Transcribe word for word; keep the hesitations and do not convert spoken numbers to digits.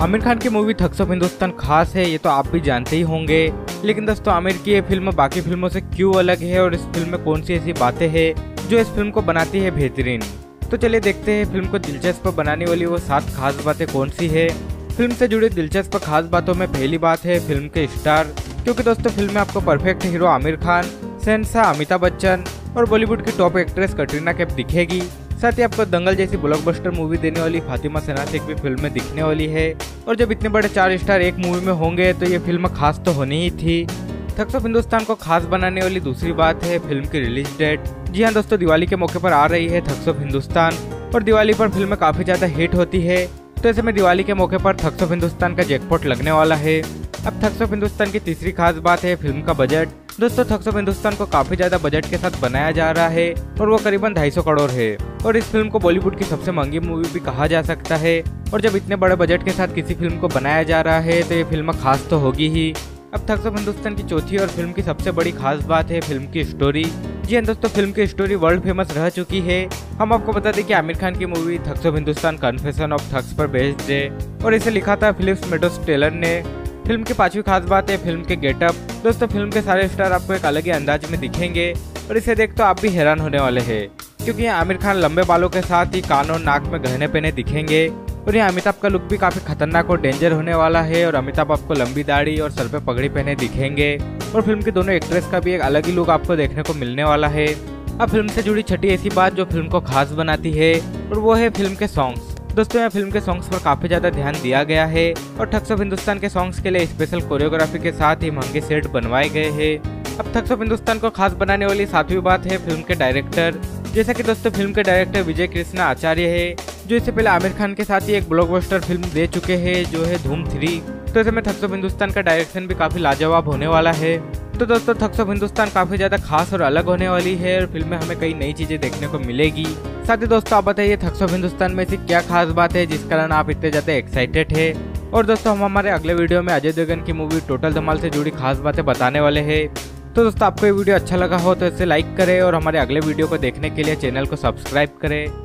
आमिर खान की movie thugs of Hindustan खास है, ये तो आप भी जानते ही होंगे। लेकिन दोस्तों आमिर की ये फिल्म बाकी फिल्मों से क्यों अलग है और इस फिल्म में कौन सी ऐसी बातें हैं जो इस फिल्म को बनाती है बेहतरीन। तो चलिए देखते हैं फिल्म को दिलचस्प बनाने वाली वो सात खास बातें कौन सी है। फिल्म से जुड़ी दिलचस्प खास बातों में पहली बात है फिल्म के स्टार, क्योंकि दोस्तों फिल्म में आपको परफेक्ट हीरो आमिर खान, शहंशाह अमिताभ बच्चन और बॉलीवुड की टॉप एक्ट्रेस कटरीना कैफ दिखेगी। साथ ही आपको दंगल जैसी ब्लॉकबस्टर मूवी देने वाली फातिमा सेनासिक भी फिल्म में दिखने वाली है। और जब इतने बड़े चार स्टार एक मूवी में होंगे तो ये फिल्म खास तो होनी ही थी। ठग्स ऑफ हिंदुस्तान को खास बनाने वाली दूसरी बात है फिल्म की रिलीज डेट। जी हाँ दोस्तों, दिवाली के मौके पर आ रही है ठग्स ऑफ हिंदुस्तान और दिवाली पर फिल्म काफी ज्यादा हिट होती है, तो ऐसे में दिवाली के मौके पर ठग्स ऑफ हिंदुस्तान का जैकपॉट लगने वाला है। अब ठग्स ऑफ हिंदुस्तान की तीसरी खास बात है फिल्म का बजट। दोस्तों ठग्स ऑफ हिंदुस्तान को काफी ज्यादा बजट के साथ बनाया जा रहा है और वो करीबन ढाई सौ करोड़ है और इस फिल्म को बॉलीवुड की सबसे महंगी मूवी भी कहा जा सकता है। और जब इतने बड़े बजट के साथ किसी फिल्म को बनाया जा रहा है तो ये फिल्म खास तो होगी ही। अब ठग्स ऑफ हिंदुस्तान की चौथी और फिल्म की सबसे बड़ी खास बात है फिल्म की स्टोरी। जी हाँ दोस्तों, फिल्म की स्टोरी वर्ल्ड फेमस रह चुकी है। हम आपको बता दें कि आमिर खान की movie thugs of Hindustan confession of thugs पर बेस्ड है और इसे लिखा था फिलिप्स मेडोज टेलर ने। फिल्म की पांचवी खास बात है फिल्म के गेटअप। दोस्तों फिल्म के सारे स्टार आपको एक अलग ही अंदाज में दिखेंगे और इसे देख तो आप भी हैरान होने वाले हैं, क्योंकि आमिर खान लंबे बालों के साथ ही कान और नाक में गहने पहने दिखेंगे। और यहाँ अमिताभ का लुक भी काफी खतरनाक और डेंजर होने वाला है और अमिताभ आपको लंबी दाढ़ी और सर पे पगड़ी पहने दिखेंगे। और फिल्म की दोनों एक्ट्रेस का भी एक अलग ही लुक आपको देखने को मिलने वाला है। अब फिल्म से जुड़ी छठी ऐसी बात जो फिल्म को खास बनाती है और वो है फिल्म के सॉन्ग्स। दोस्तों यहाँ फिल्म के सॉन्ग्स पर काफी ज्यादा ध्यान दिया गया है और ठग्स ऑफ हिंदुस्तान के सॉन्ग्स के लिए स्पेशल कोरियोग्राफी के साथ ही महंगे सेट बनवाए गए हैं। अब ठग्स ऑफ हिंदुस्तान को खास बनाने वाली सातवीं बात है फिल्म के डायरेक्टर। जैसा कि दोस्तों फिल्म के डायरेक्टर विजय कृष्णा आचार्य है, जो इससे पहले आमिर खान के साथ ही एक ब्लॉकबस्टर फिल्म दे चुके हैं जो है धूम थ्री। तो ऐसे में ठग्स ऑफ हिंदुस्तान का डायरेक्शन भी काफी लाजवाब होने वाला है। तो दोस्तों ठग्स ऑफ हिंदुस्तान काफी ज्यादा खास और अलग होने वाली है और फिल्म में हमें कई नई चीजें देखने को मिलेगी। साथ ही दोस्तों आप बताइए ठग्स ऑफ हिंदुस्तान में ऐसी क्या खास बात है जिस कारण आप इतने ज्यादा एक्साइटेड है। और दोस्तों हम हमारे अगले वीडियो में अजय देवगन की मूवी टोटल धमाल से जुड़ी खास बातें बताने वाले हैं। तो दोस्तों आपको ये वीडियो अच्छा लगा हो तो इसे लाइक करें और हमारे अगले वीडियो को देखने के लिए चैनल को सब्सक्राइब करें।